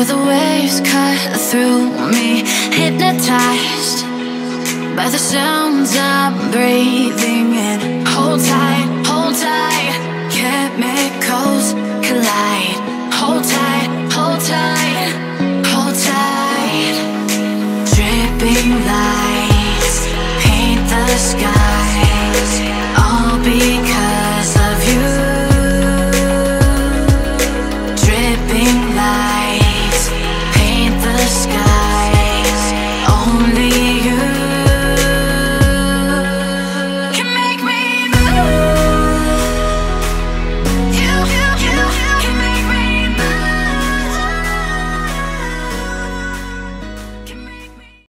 Feel the waves cut through me, hypnotized by the sounds I'm breathing